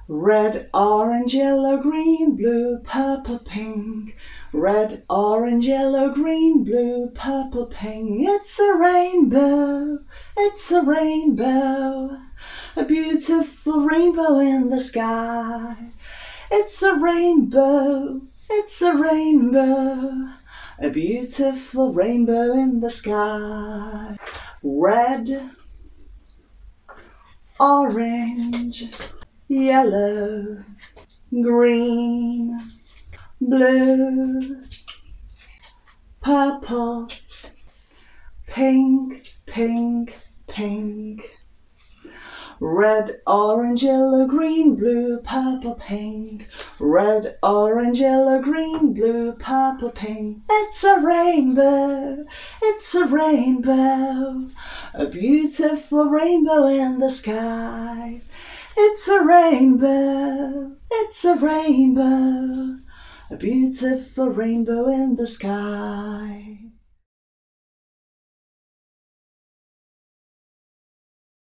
Red, orange, yellow, green, blue, purple, pink. Red, orange, yellow, green, blue, purple, pink. It's a rainbow, it's a rainbow, a beautiful rainbow in the sky. It's a rainbow, it's a rainbow, a beautiful rainbow in the sky. Red, orange, yellow, green, blue, purple, pink, pink, pink. Red, orange, yellow, green, blue, purple, pink. Red, orange, yellow, green, blue, purple, pink. It's a rainbow, it's a rainbow, a beautiful rainbow in the sky. It's a rainbow, it's a rainbow, a beautiful rainbow in the sky.